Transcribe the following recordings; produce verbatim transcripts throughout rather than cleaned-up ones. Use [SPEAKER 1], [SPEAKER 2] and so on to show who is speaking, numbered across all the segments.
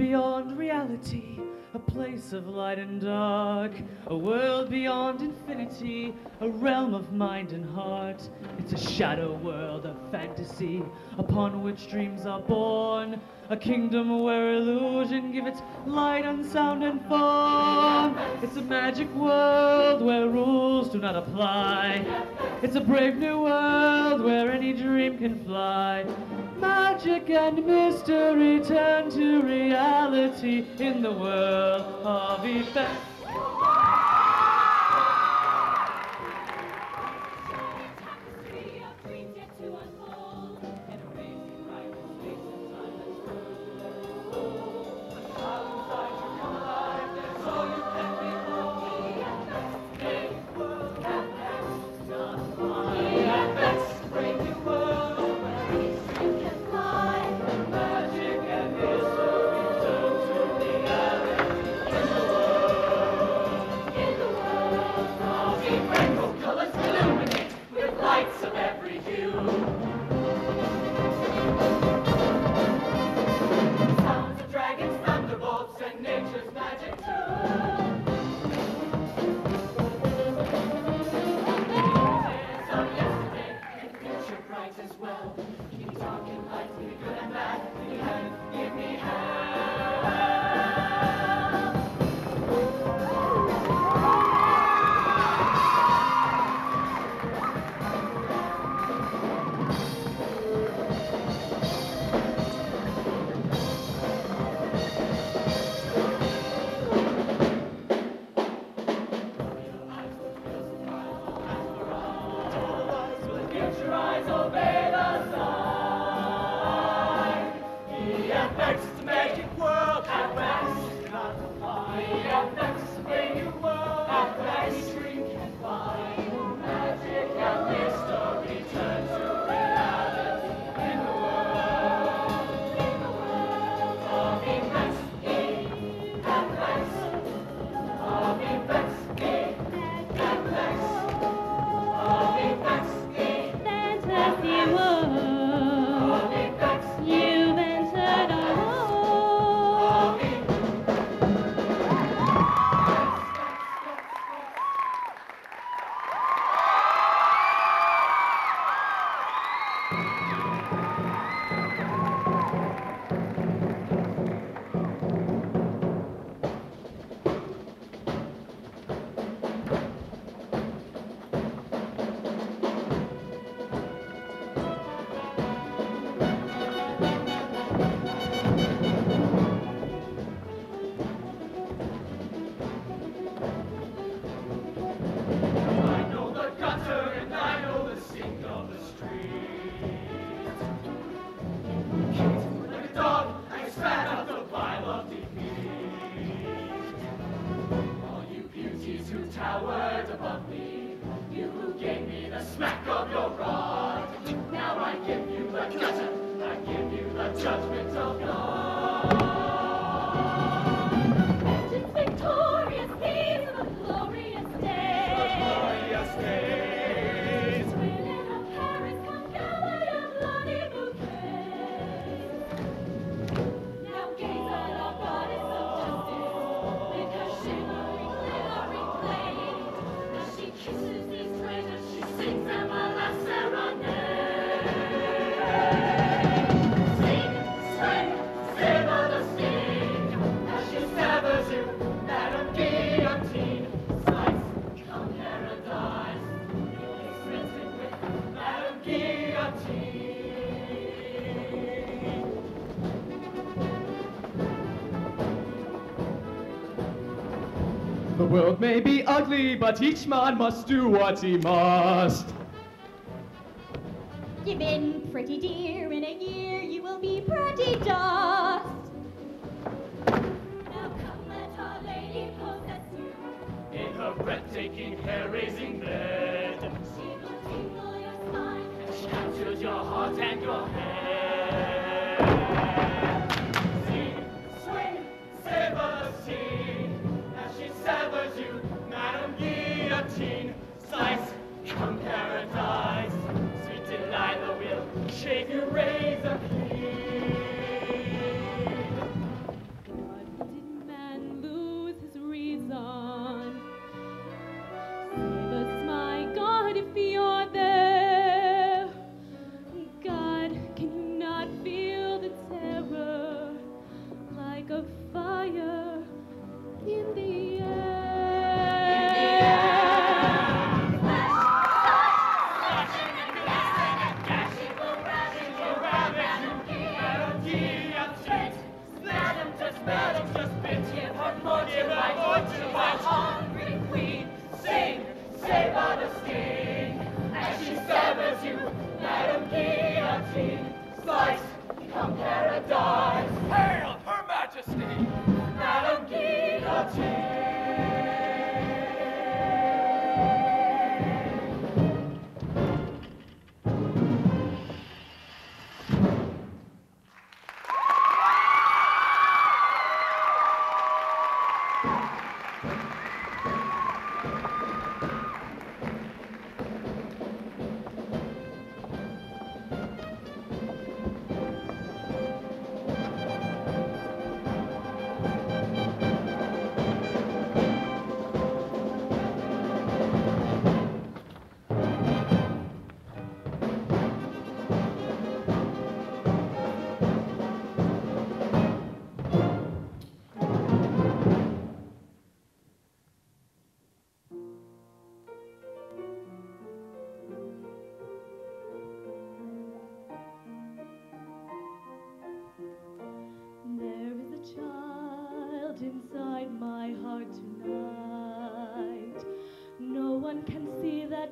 [SPEAKER 1] beyond reality, a place of light and dark, a world beyond infinity, a realm of mind and heart. It's a shadow world of fantasy upon which dreams are born, a kingdom where illusion give its light and sound and form. It's a magic world where rules do not apply. It's a brave new world where any dream can fly. Magic and mystery turn to reality in the world of effect.
[SPEAKER 2] The world may be ugly, but each man must do what he must.
[SPEAKER 3] Give in, pretty dear, in a year you will be pretty dust. Now come, let our lady possess you.
[SPEAKER 4] In her breathtaking, hair-raising bed,
[SPEAKER 3] She will tingle your spine,
[SPEAKER 4] and she captures your heart and your head. Sing, swing, savor the scene, as she severs you, Madame Guillotine. Slice, come paradise, sweet Delilah will shave you rain.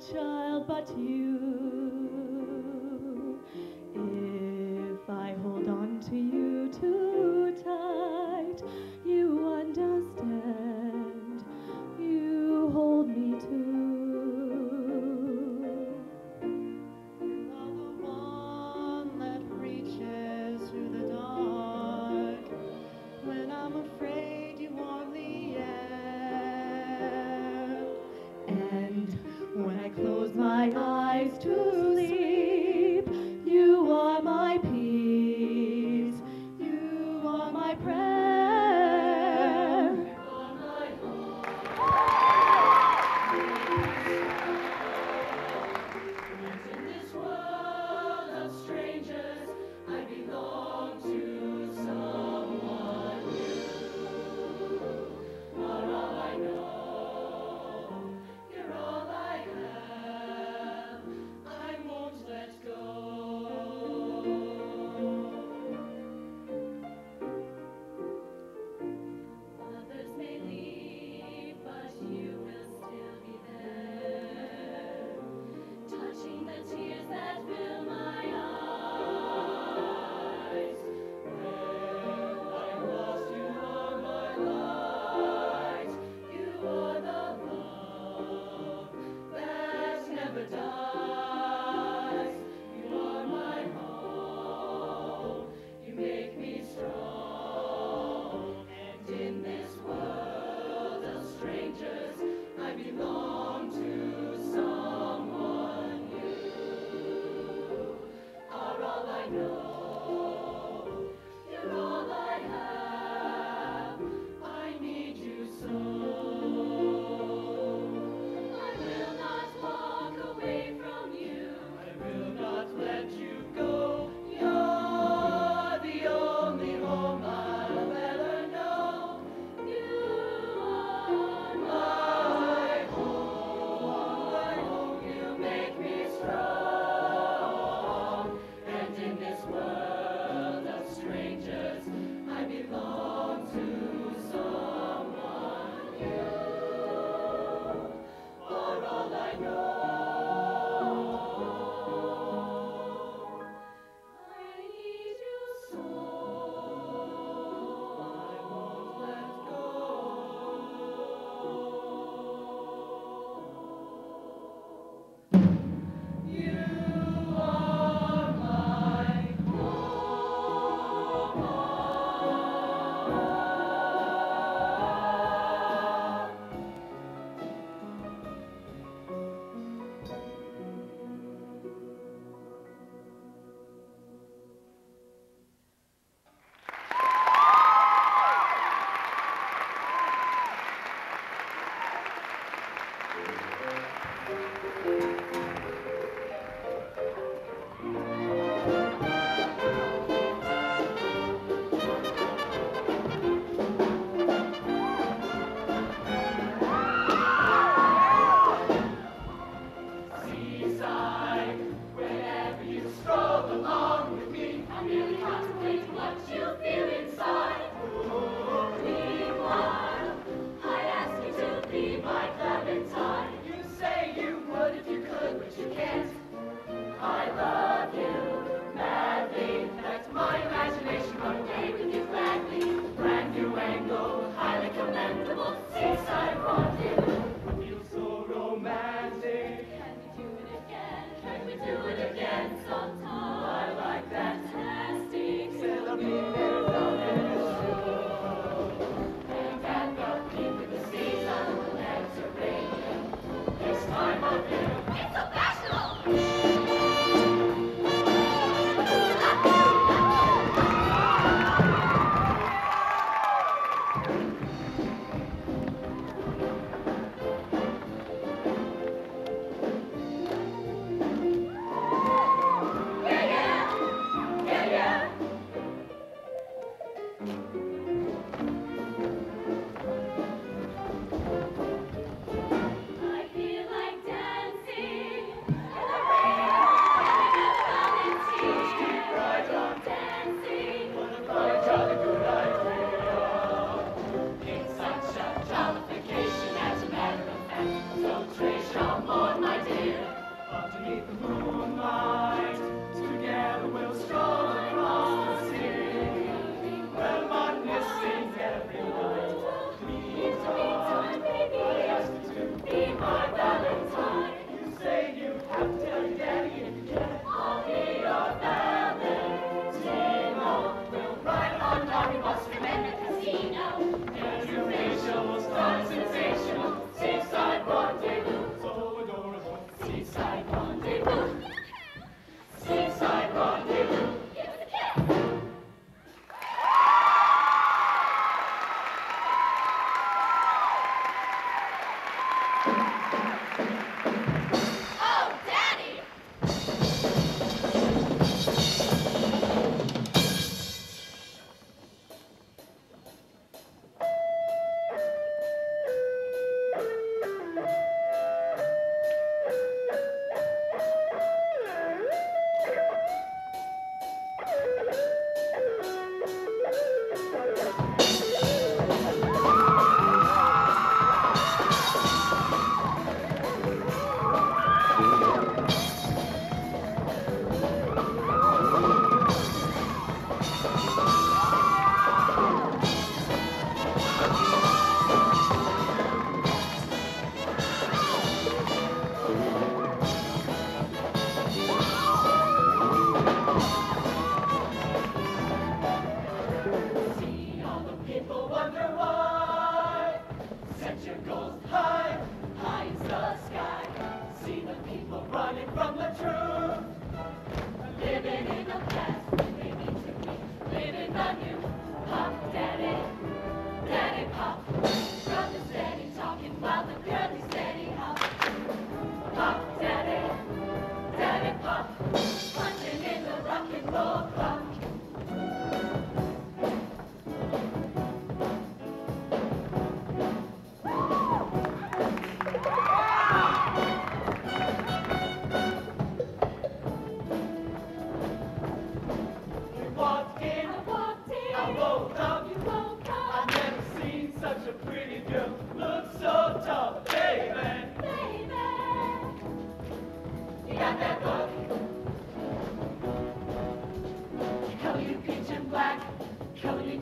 [SPEAKER 3] child but you. If I hold on to you too tight, you understand. You hold me too.
[SPEAKER 5] You're the one that reaches through the dark. When I'm afraid, you warm the air. And when I close my eyes to sleep, you are my peace. You are my prayer. You are my home. And in this world of strangers, I belong to someone new. You're all I know. You're all I have. I won't let go. Others may leave, but you will still be there, touching the tears that fill my eyes. When I'm lost, you are my light. You are the love that never dies. You are my home. You make me strong. And in this world of strangers, I belong to someone new. Are all I know. You're all I have. I need you so. I will not walk away from you. I will not let you go. You're the only home I'll ever know. You are my home. My home. You make me strong. And in this world of strangers, I belong to someone new. For all I know, I need you so. I won't let go. You are my seaside. Whenever you stroll along with me, I'm merely contemplating what you feel inside. Linn-Mar, I ask you to be my Clementine. You say you would if you could, but you can't. I love you madly. Let my imagination run away with you gladly. Brand new angle, highly commendable. Seaside rendezvous. Feels so romantic. Can we do it again? Can we do it again sometime? I like that. Fantastic. Celebrate love is true. And at the peak of the season, the Mediterranean. This time of year, it's so fashionable. Yeah, yeah. Yeah, yeah. I feel like dancing in the rain, having a volunteer. Right on dancing. What a fine, jolly good idea. It's such a jollification, as a matter of fact. So trace your more, my dear.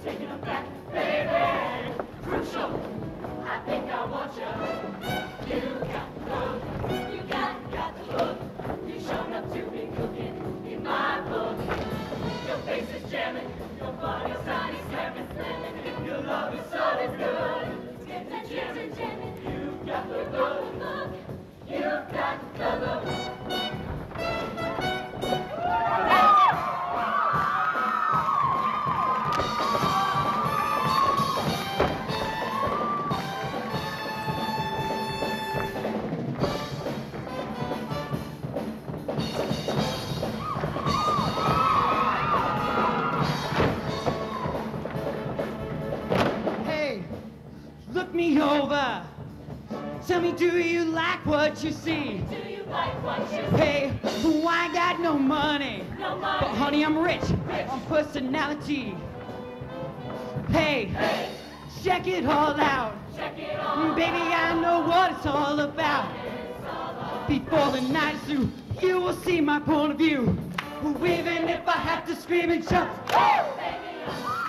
[SPEAKER 5] taking them back, baby. Crucial, I think I want you. You got the hook, you got, got the hook. You shown up to be cooking in my book. Your face is jamming, your body's sunny, slamming, slamming. Your love is so good, it's getting jamming, jamming. You got the hook, you got the hook.
[SPEAKER 1] Look me over. Tell me, do you like what you see?
[SPEAKER 5] Do you like what you see?
[SPEAKER 1] Hey, well, I got no money.
[SPEAKER 5] No money.
[SPEAKER 1] But honey, I'm rich,
[SPEAKER 5] Rich.
[SPEAKER 1] on personality. Hey,
[SPEAKER 5] Hey,
[SPEAKER 1] check it all out.
[SPEAKER 5] check it out.
[SPEAKER 1] Baby, I know what it's all about. Before the night is through, you will see my point of view. Even if I have to scream and shout,
[SPEAKER 5] Baby, I'm